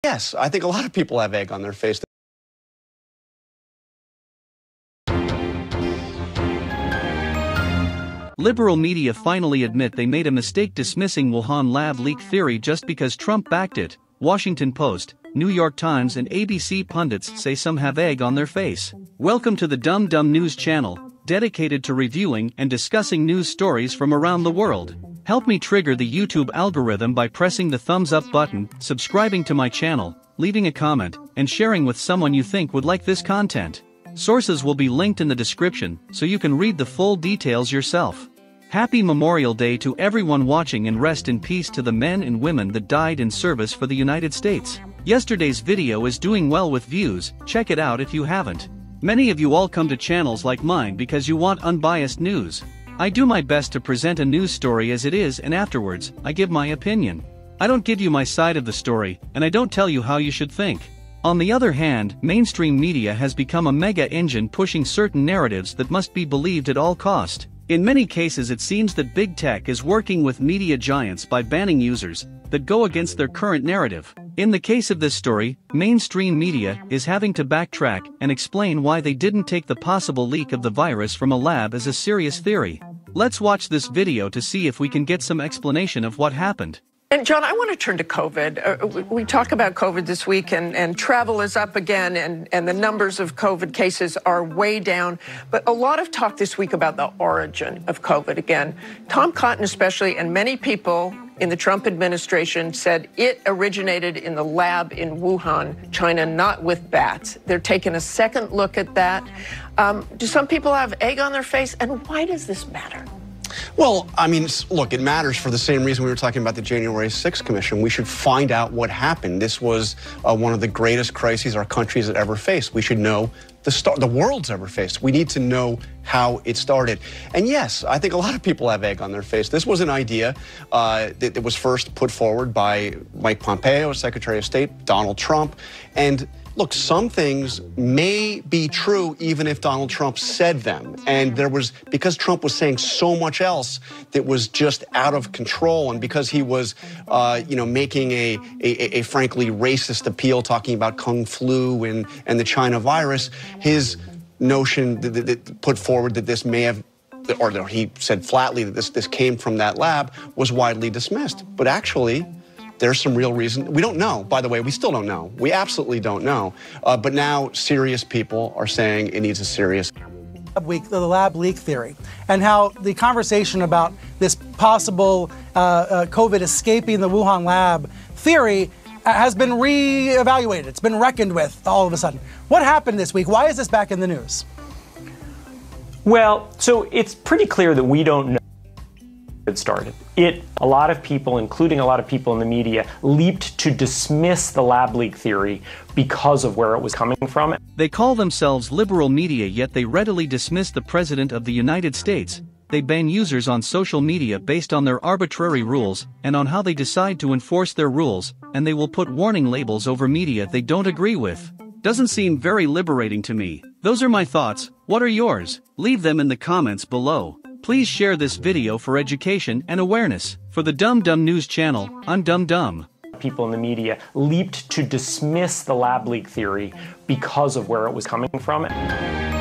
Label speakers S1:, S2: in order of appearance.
S1: Yes, I think a lot of people have egg on their face.
S2: Liberal media finally admit they made a mistake dismissing Wuhan lab leak theory just because Trump backed it. Washington Post, New York Times and ABC pundits say some have egg on their face. Welcome to the Dumb Dumb News channel, dedicated to reviewing and discussing news stories from around the world. Help me trigger the YouTube algorithm by pressing the thumbs up button, subscribing to my channel, leaving a comment, and sharing with someone you think would like this content. Sources will be linked in the description, so you can read the full details yourself. Happy Memorial Day to everyone watching, and rest in peace to the men and women that died in service for the United States. Yesterday's video is doing well with views, check it out if you haven't. Many of you all come to channels like mine because you want unbiased news. I do my best to present a news story as it is, and afterwards, I give my opinion. I don't give you my side of the story, and I don't tell you how you should think. On the other hand, mainstream media has become a mega engine pushing certain narratives that must be believed at all cost. In many cases it seems that big tech is working with media giants by banning users that go against their current narrative. In the case of this story, mainstream media is having to backtrack and explain why they didn't take the possible leak of the virus from a lab as a serious theory. Let's watch this video to see if we can get some explanation of what happened.
S3: And John, I want to turn to COVID. We talk about COVID this week, and travel is up again, and the numbers of COVID cases are way down. But a lot of talk this week about the origin of COVID again. Tom Cotton especially, and many people in the Trump administration said it originated in the lab in Wuhan, China, not with bats. They're taking a second look at that. Do some people have egg on their face? And why does this matter?
S1: Well, I mean, look, it matters for the same reason we were talking about the January 6th Commission. We should find out what happened. This was one of the greatest crises our country has ever faced. We should know the world's ever faced. We need to know how it started. And yes, I think a lot of people have egg on their face. This was an idea that was first put forward by Mike Pompeo, Secretary of State, Donald Trump, and look, some things may be true even if Donald Trump said them. And because Trump was saying so much else that was just out of control, and because he was, making a frankly racist appeal, talking about Kung flu and the China virus, his notion that put forward that this may have, or he said flatly that this came from that lab, was widely dismissed. But actually, there's some real reason. We don't know, by the way, we still don't know. We absolutely don't know. But now serious people are saying it needs a serious
S4: the lab leak theory, and how the conversation about this possible COVID escaping the Wuhan lab theory has been re-evaluated. It's been reckoned with all of a sudden. What happened this week? Why is this back in the news?
S5: Well, so it's pretty clear that we don't know it started. A lot of people, including a lot of people in the media, leaped to dismiss the lab leak theory because of where it was coming from.
S2: They call themselves liberal media, yet they readily dismiss the President of the United States. They ban users on social media based on their arbitrary rules and on how they decide to enforce their rules, and they will put warning labels over media they don't agree with. Doesn't seem very liberating to me. Those are my thoughts. What are yours? Leave them in the comments below. Please share this video for education and awareness. For the Dumb Dumb News channel, I'm Dumb Dumb.
S5: People in the media leaped to dismiss the lab leak theory because of where it was coming from.